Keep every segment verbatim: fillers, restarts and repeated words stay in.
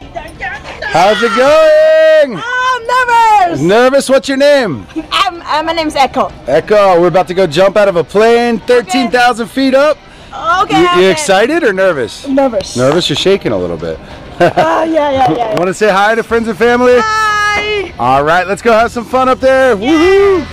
How's it going? Oh, I'm nervous. Nervous? What's your name? I'm, uh, my name's Echo. Echo. We're about to go jump out of a plane, thirteen thousand feet up. Okay. You, you okay. excited or nervous? Nervous. Nervous? You're shaking a little bit. uh, yeah, yeah, yeah. Want to say hi to friends and family? Hi. All right, let's go have some fun up there. Yeah. Woohoo!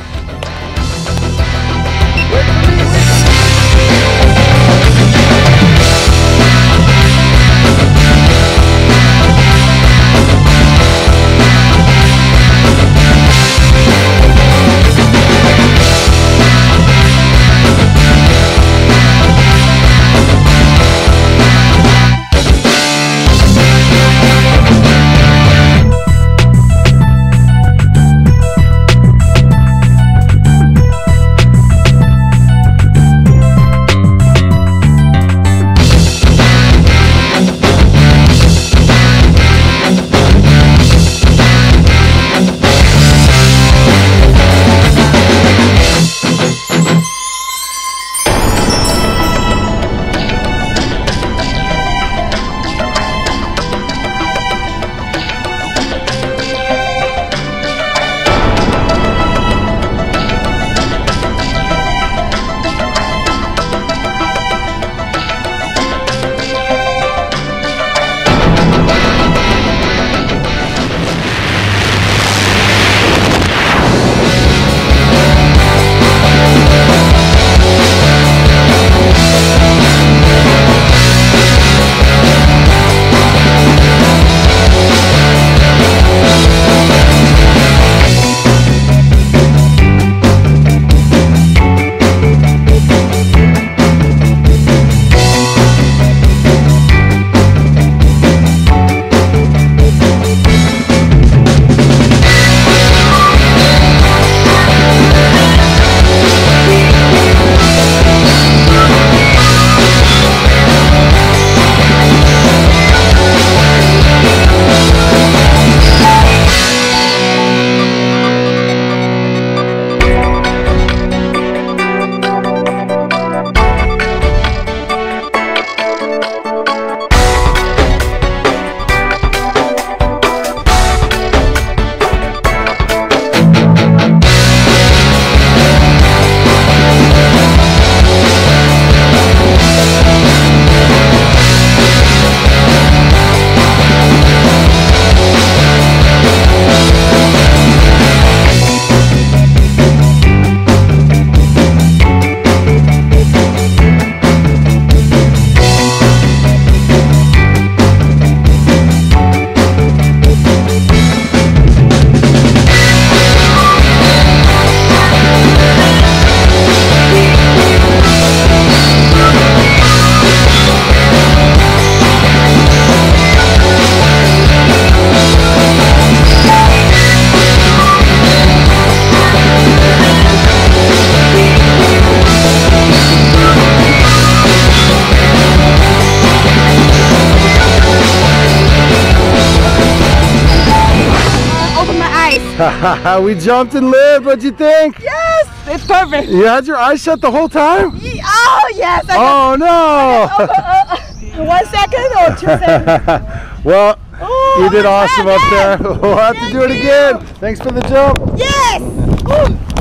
We jumped and lived. What'd you think? Yes, it's perfect. You had your eyes shut the whole time? Oh, yes. I oh, no. oh, uh, uh, one second or two seconds? Well, oh, you did awesome up there. We'll have Thank to do it you. again. Thanks for the jump. Yes. Ooh.